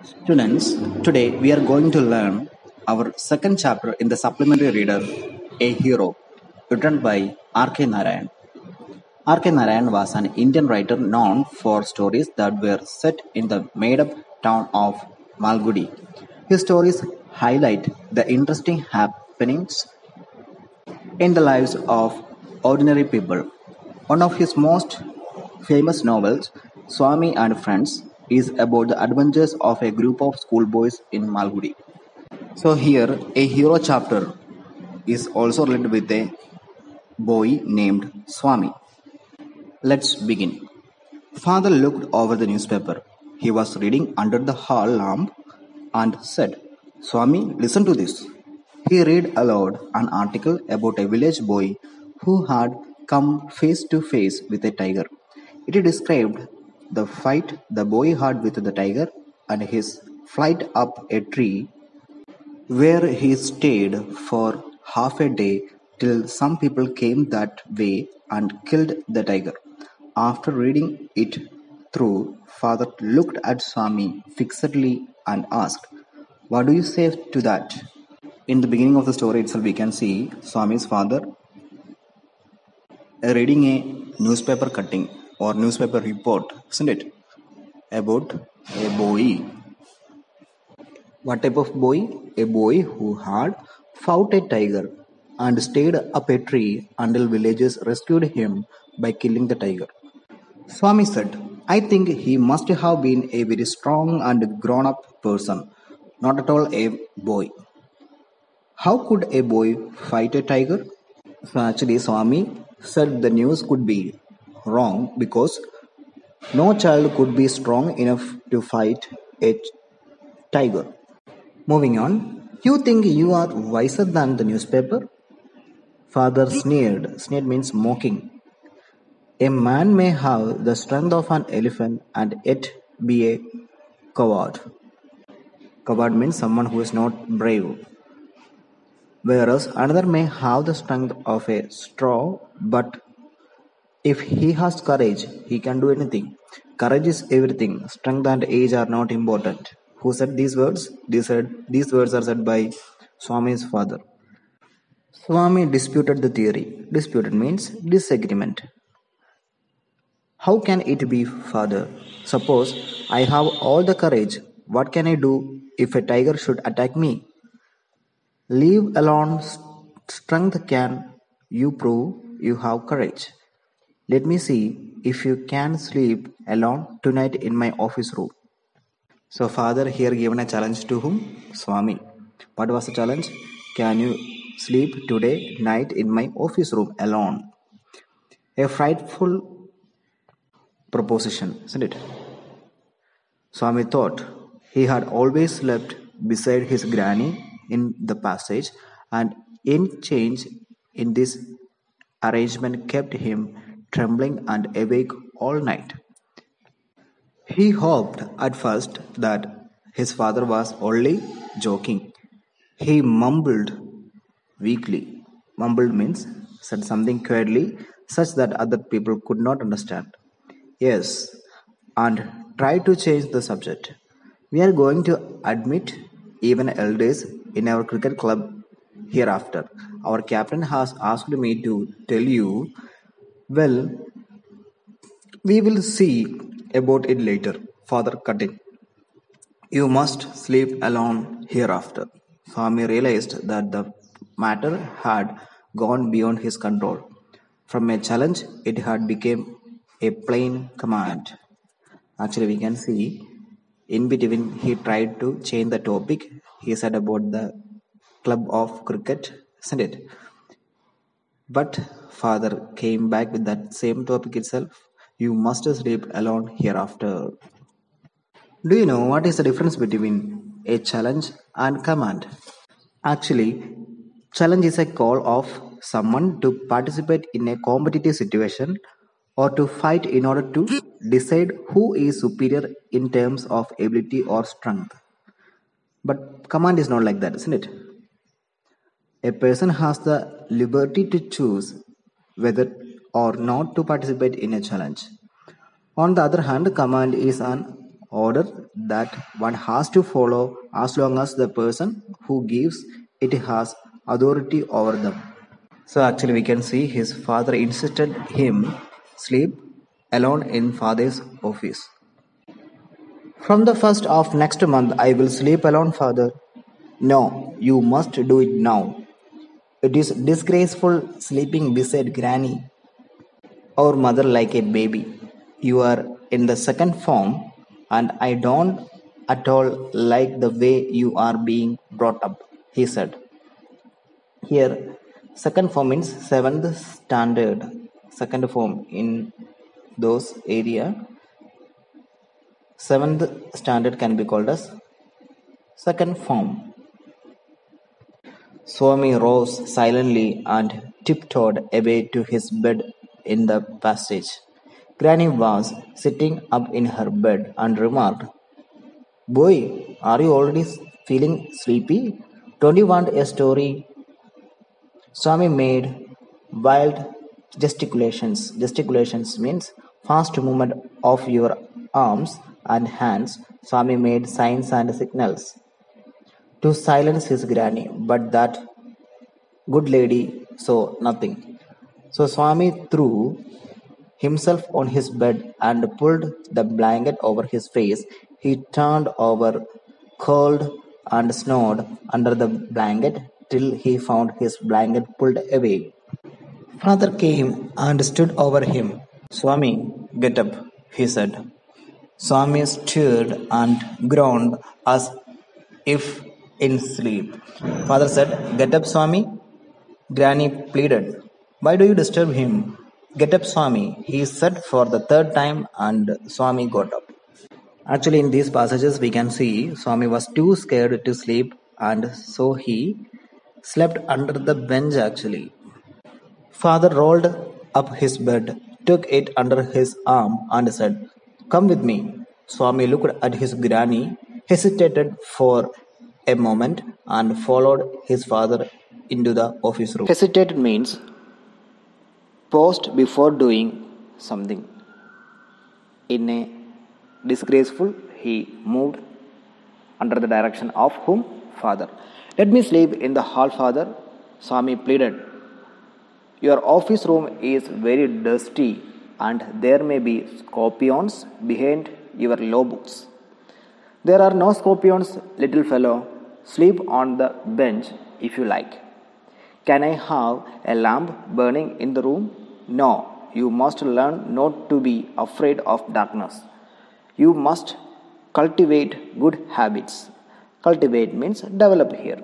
Students, today we are going to learn our second chapter in the supplementary reader, A Hero, written by R.K. Narayan. R.K. Narayan was an Indian writer known for stories that were set in the made up town of Malgudi. His stories highlight the interesting happenings in the lives of ordinary people. One of his most famous novels, Swami and Friends, is about the adventures of a group of schoolboys in Malgudi. So here, a hero chapter is also related with a boy named Swami. Let's begin. Father looked over the newspaper. He was reading under the hall lamp and said, Swami, listen to this. He read aloud an article about a village boy who had come face to face with a tiger. It described the fight the boy had with the tiger and his flight up a tree where he stayed for half a day till some people came that way and killed the tiger. After reading it through, Father looked at Swami fixedly and asked, What do you say to that? In the beginning of the story itself, we can see Swami's father reading a newspaper cutting or newspaper report, isn't it? About a boy. What type of boy? A boy who had fought a tiger and stayed up a tree until villagers rescued him by killing the tiger. Swami said, I think he must have been a very strong and grown up person, not at all a boy. How could a boy fight a tiger? So actually, Swami said the news could be wrong because no child could be strong enough to fight a tiger. Moving on, you think you are wiser than the newspaper? Father sneered. Sneered means mocking. A man may have the strength of an elephant and yet be a coward. Coward means someone who is not brave. Whereas another may have the strength of a straw, but if he has courage, he can do anything. Courage is everything. Strength and age are not important. Who said these words? These words are said by Swami's father. Swami disputed the theory. Disputed means disagreement. How can it be, father? Suppose I have all the courage. What can I do if a tiger should attack me? Leave alone strength can you prove you have courage. Let me see if you can sleep alone tonight in my office room. So father here given a challenge to whom? Swami. What was the challenge? Can you sleep today night in my office room alone? A frightful proposition, isn't it? Swami thought he had always slept beside his granny in the passage, and any change in this arrangement kept him trembling and awake all night. He hoped at first that his father was only joking. He mumbled weakly. Mumbled means said something quietly such that other people could not understand. Yes, and try to change the subject. We are going to admit even elders in our cricket club hereafter. Our captain has asked me to tell you, well, we will see about it later. Father cutting. You must sleep alone hereafter. Swami realized that the matter had gone beyond his control. From a challenge, it had become a plain command. Actually, we can see in between he tried to change the topic. He said about the club of cricket, isn't it? But father came back with that same topic itself. You must sleep alone hereafter. Do you know what is the difference between a challenge and command? Actually, challenge is a call of someone to participate in a competitive situation or to fight in order to decide who is superior in terms of ability or strength. But command is not like that, isn't it? A person has the liberty to choose whether or not to participate in a challenge. On the other hand, command is an order that one has to follow as long as the person who gives it has authority over them. So actually we can see his father insisted him sleep alone in father's office. From the first of next month I will sleep alone, father. No, you must do it now. It is disgraceful sleeping beside granny or mother like a baby. You are in the second form and I don't at all like the way you are being brought up, he said. Here, second form means seventh standard. Second form in those area, seventh standard can be called as second form. Swami rose silently and tiptoed away to his bed in the passage. Granny was sitting up in her bed and remarked, "Boy, are you already feeling sleepy? Don't you want a story?" Swami made wild gesticulations. Gesticulations means fast movement of your arms and hands. Swami made signs and signals to silence his granny, but that good lady saw nothing. So Swami threw himself on his bed and pulled the blanket over his face. He turned over, curled, and snored under the blanket till he found his blanket pulled away. Father came and stood over him. Swami, get up, he said. Swami stirred and groaned as if in sleep. Father said, "Get up, Swami." Granny pleaded, "Why do you disturb him? Get up, Swami," he said for the third time, and Swami got up. Actually, in these passages, we can see Swami was too scared to sleep, and so he slept under the bench actually. Father rolled up his bed, took it under his arm, and said, "Come with me." Swami looked at his granny, hesitated for a moment, and followed his father into the office room. Hesitated means paused before doing something. In a disgraceful, he moved under the direction of whom? Father. "Let me sleep in the hall, father," Swami pleaded. "Your office room is very dusty and there may be scorpions behind your law books." "There are no scorpions, little fellow. Sleep on the bench if you like." "Can I have a lamp burning in the room?" "No, you must learn not to be afraid of darkness. You must cultivate good habits." Cultivate means develop here.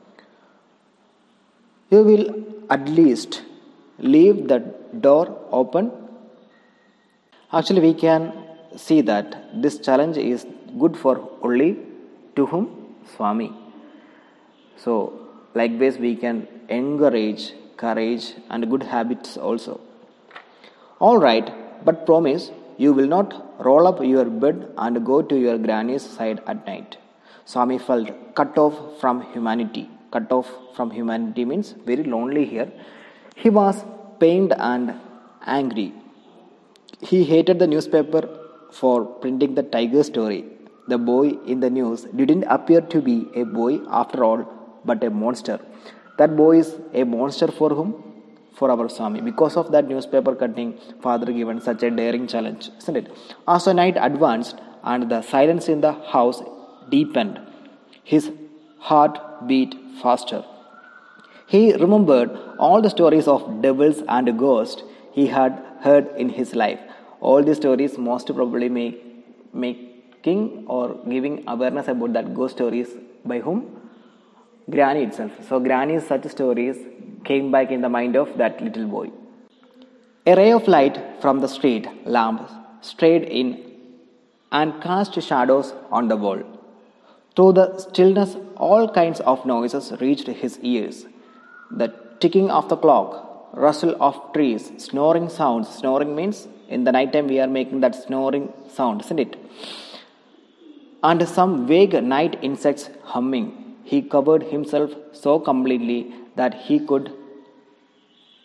"You will at least leave the door open." Actually, we can see that this challenge is good for only to whom? Swami. So, likewise, we can encourage courage and good habits also. "All right, but promise you will not roll up your bed and go to your granny's side at night." Swami felt cut off from humanity. Cut off from humanity means very lonely here. He was pained and angry. He hated the newspaper for printing the tiger story. The boy in the news didn't appear to be a boy after all, but a monster. That boy is a monster for whom? For our Swami. Because of that newspaper cutting, Father given such a daring challenge, isn't it? As the night advanced and the silence in the house deepened, his heart beat faster. He remembered all the stories of devils and ghosts he had heard in his life. All these stories most probably making or giving awareness about that ghost stories by whom? Granny itself. So Granny's such stories came back in the mind of that little boy. A ray of light from the street lamp strayed in and cast shadows on the wall. Through the stillness, all kinds of noises reached his ears. The ticking of the clock, rustle of trees, snoring sounds. Snoring means in the night time we are making that snoring sound, isn't it? And some vague night insects humming. He covered himself so completely that he could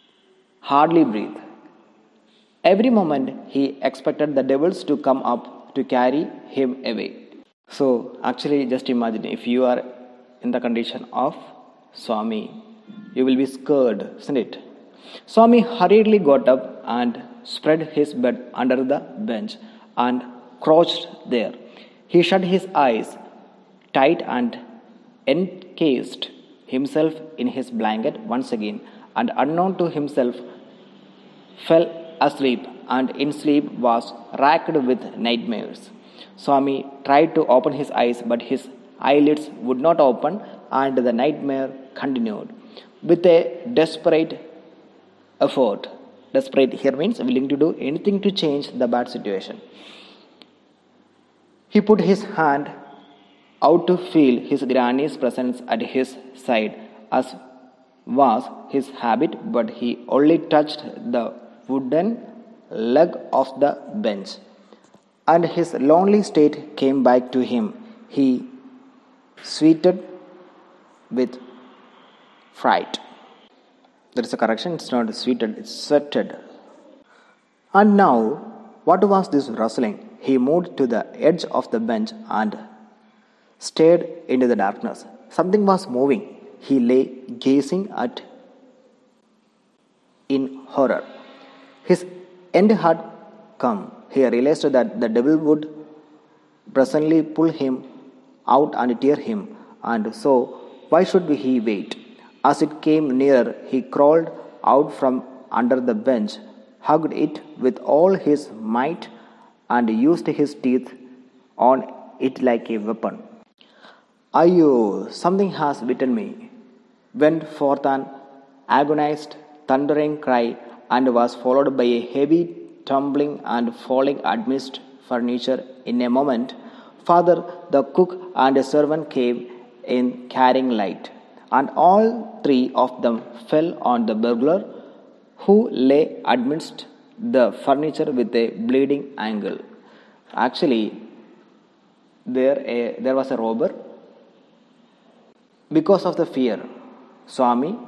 hardly breathe. Every moment he expected the devils to come up to carry him away. So, actually, just imagine if you are in the condition of Swami, you will be scared, isn't it? Swami hurriedly got up and spread his bed under the bench and crouched there. He shut his eyes tight and encased himself in his blanket once again, and unknown to himself, fell asleep, and in sleep was racked with nightmares. Swami tried to open his eyes, but his eyelids would not open, and the nightmare continued. With a desperate effort, desperate here means willing to do anything to change the bad situation, he put his hand out to feel his granny's presence at his side, as was his habit, but he only touched the wooden leg of the bench, and his lonely state came back to him. He sweated with fright. There is a correction, it's not sweated, it's sweated. And now, what was this rustling? He moved to the edge of the bench and stared into the darkness. Something was moving. He lay gazing at in horror. His end had come. He realized that the devil would presently pull him out and tear him, and so why should he wait? As it came nearer, he crawled out from under the bench, hugged it with all his might, and used his teeth on it like a weapon. Ayo, something has bitten me, went forth an agonized, thundering cry, and was followed by a heavy tumbling and falling amidst furniture. In a moment, father, the cook, and a servant came in carrying light, and all three of them fell on the burglar, who lay amidst the furniture with a bleeding ankle. Actually, there was a robber. Because of the fear, Swami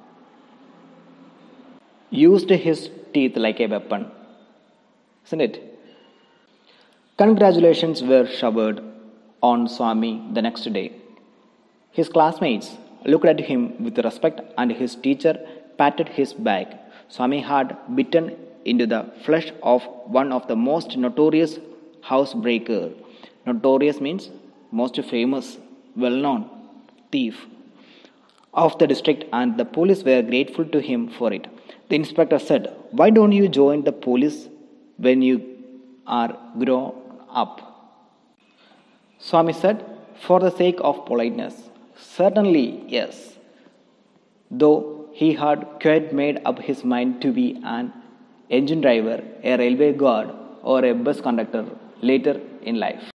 used his teeth like a weapon, isn't it? Congratulations were showered on Swami the next day. His classmates looked at him with respect, and his teacher patted his back. Swami had bitten into the flesh of one of the most notorious housebreaker. Notorious means most famous, well-known thief of the district, and the police were grateful to him for it. The inspector said, "Why don't you join the police when you are grown up?" Swami said, "For the sake of politeness." Certainly, yes. Though he had quite made up his mind to be an engine driver, a railway guard, or a bus conductor later in life.